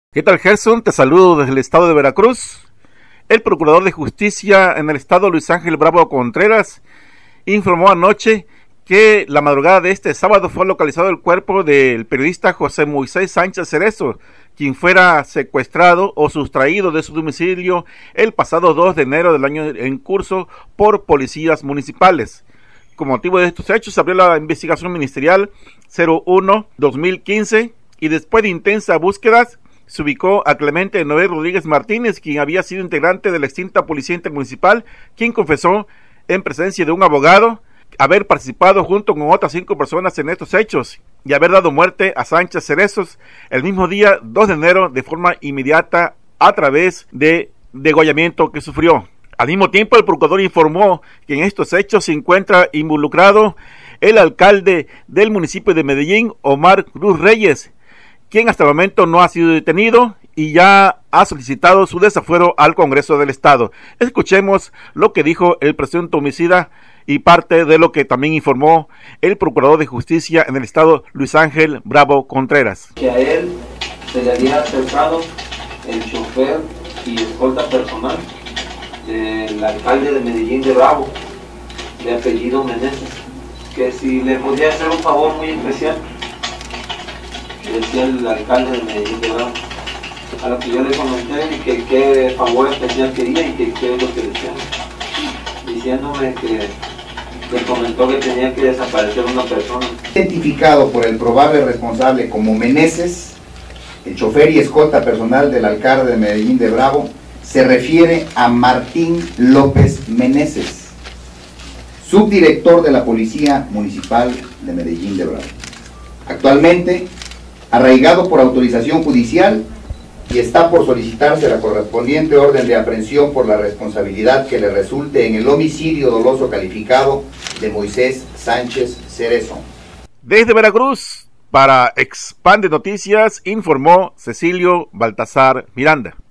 ¿Qué tal, Gerson? Te saludo desde el estado de Veracruz. El procurador de justicia en el estado, Luis Ángel Bravo Contreras, informó anoche que la madrugada de este sábado fue localizado el cuerpo del periodista José Moisés Sánchez Cerezo, quien fuera secuestrado o sustraído de su domicilio el pasado 2 de enero del año en curso por policías municipales. Con motivo de estos hechos se abrió la investigación ministerial 01-2015 y después de intensas búsquedas se ubicó a Clemente Noé Rodríguez Martínez, quien había sido integrante de la extinta Policía Intermunicipal, quien confesó en presencia de un abogado haber participado junto con otras 5 personas en estos hechos y haber dado muerte a Sánchez Cerezos el mismo día 2 de enero de forma inmediata a través de degollamiento que sufrió. Al mismo tiempo, el procurador informó que en estos hechos se encuentra involucrado el alcalde del municipio de Medellín, Omar Cruz Reyes, quien hasta el momento no ha sido detenido y ya ha solicitado su desafuero al Congreso del Estado. Escuchemos lo que dijo el presunto homicida y parte de lo que también informó el Procurador de Justicia en el Estado, Luis Ángel Bravo Contreras. Que a él se le había acercado el chofer y escolta personal del alcalde de Medellín de Bravo, de apellido Meneses, que si le podía hacer un favor muy especial, decía el alcalde de Medellín de Bravo, a lo que yo le comenté y que qué favor especial quería y que qué es lo que decía, diciéndome que le comentó que tenía que desaparecer una persona. Identificado por el probable responsable como Meneses, el chofer y escolta personal del alcalde de Medellín de Bravo, se refiere a Martín López Meneses, subdirector de la Policía Municipal de Medellín de Bravo. Actualmente arraigado por autorización judicial y está por solicitarse la correspondiente orden de aprehensión por la responsabilidad que le resulte en el homicidio doloso calificado de Moisés Sánchez Cerezo. Desde Veracruz, para Expande Noticias, informó Cecilio Baltasar Miranda.